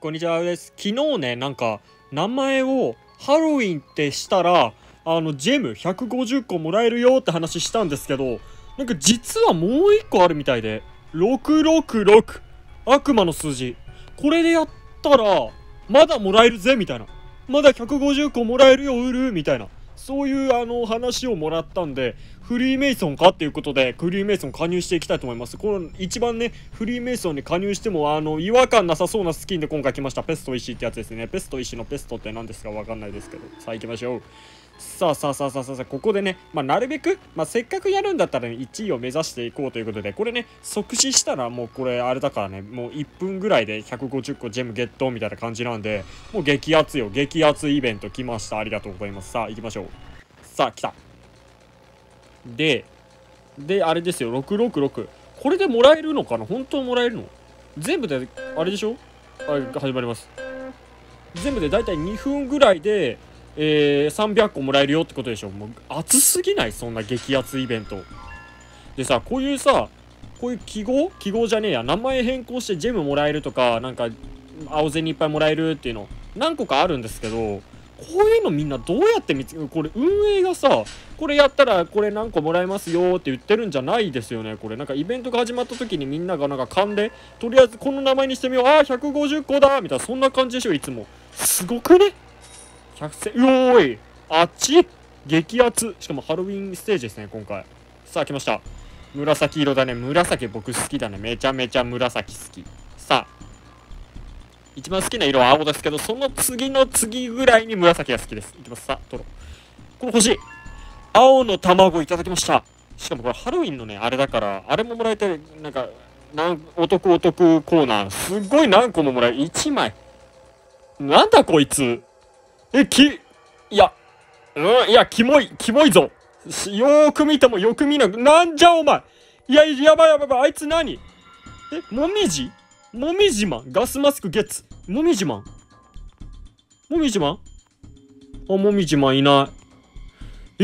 こんにちはです。昨日ね、名前をハロウィンってしたら、ジェム150個もらえるよって話したんですけど、実はもう1個あるみたいで、666、悪魔の数字。これでやったら、まだもらえるぜみたいな。まだ150個もらえるよ、売るみたいな。そういう話をもらったんで、フリーメイソンかっていうことで、フリーメイソン加入していきたいと思います。この一番ね、フリーメイソンに加入しても違和感なさそうなスキンで今回来ました。ペスト石ってやつですね。ペスト石のペストって何ですかわかんないですけど。さあ行きましょう。さあ、ここでね、なるべく、せっかくやるんだったら、ね、1位を目指していこうということで、これね、即死したらもうこれあれだからね、もう1分ぐらいで150個ジェムゲットみたいな感じなんで、もう激アツよ、激アツイベント来ました。ありがとうございます。さあ行きましょう。さあ来た。で、あれですよ、666。これでもらえるのかな？本当にもらえるの？全部で、あれでしょ？始まります。全部でだいたい2分ぐらいで、300個もらえるよってことでしょ。もう熱すぎない？そんな激アツイベントでさ、こういう記号じゃねえや、名前変更してジェムもらえるとか、青銭いっぱいもらえるっていうの何個かあるんですけど、こういうのみんなどうやってこれ運営がさ、これやったらこれ何個もらえますよって言ってるんじゃないですよね。これイベントが始まった時にみんなが勘でとりあえずこの名前にしてみよう、150個だみたいな、そんな感じでしょいつも。すごくね。100戦、よーい、あっち激アツ。しかもハロウィンステージですね今回。さあ来ました。紫色だね。紫僕好きだね。めちゃめちゃ紫好き。さあ一番好きな色は青ですけど、その次の次ぐらいに紫が好きです。いきます。さあ取ろう。これ欲しい。青の卵いただきました。しかもこれハロウィンのねあれだから、あれももらえて、お得コーナーすっごい何個ももらえる。1枚なんだこいつ。いや、キモいぞ。よーく見てもよく見なく、なんじゃお前。いや、やばい、あいつ何？もみじマンガスマスクゲッツ。もみじマンもみじマンいない。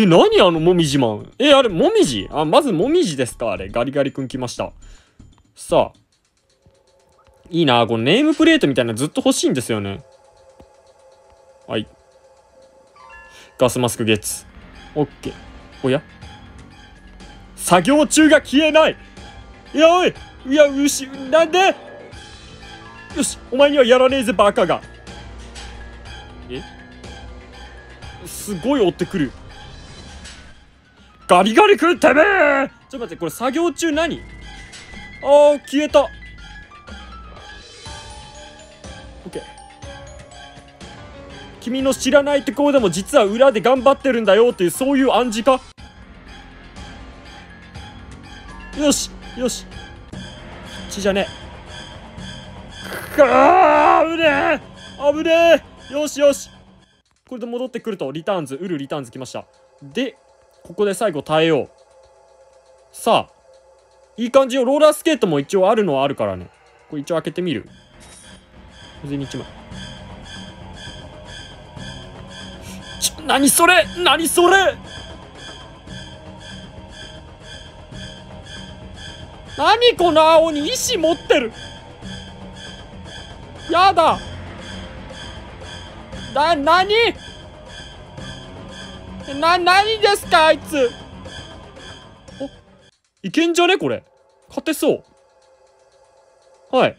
何もみじマン。あれ、もみじ？まずもみじですかあれ。ガリガリ君来ました。さあ。いいな、このネームプレートみたいなのずっと欲しいんですよね。はい。ガスマスクゲッツ。オッケー。おや？作業中が消えない。なんで？よし、お前にはやらねえぜ、バカが。すごい追ってくる。ガリガリ君てめえ！ちょっと待って、これ作業中何？消えた。オッケー。君の知らないところでも実は裏で頑張ってるんだよっていう、そういう暗示か？よし。こっちじゃねえ。危ねえ。よし。これで戻ってくると、リターンズ来ました。で、ここで最後耐えよう。さあ、いい感じよ。ローラースケートも一応あるのはあるからね。これ一応開けてみる。小銭1枚。何それ何この青に石持ってる。やだ。何ですかあいつ。いけんじゃねこれ。勝てそう。はい。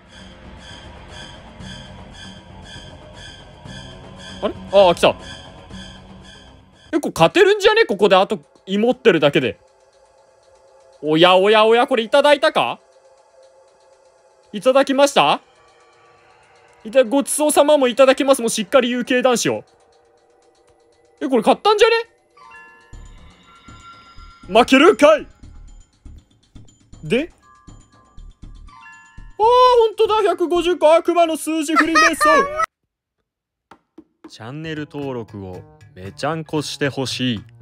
あれ？来た。これ勝てるんじゃねここであと芋ってるだけで。おや、これいただいたか？いただきました？ごちそうさまもいただきます。もうしっかり有形男子を。これ買ったんじゃね？負けるんかい。で、ほんとだ、150個悪魔の数字フリーメイソン。チャンネル登録をめちゃんこしてほしい。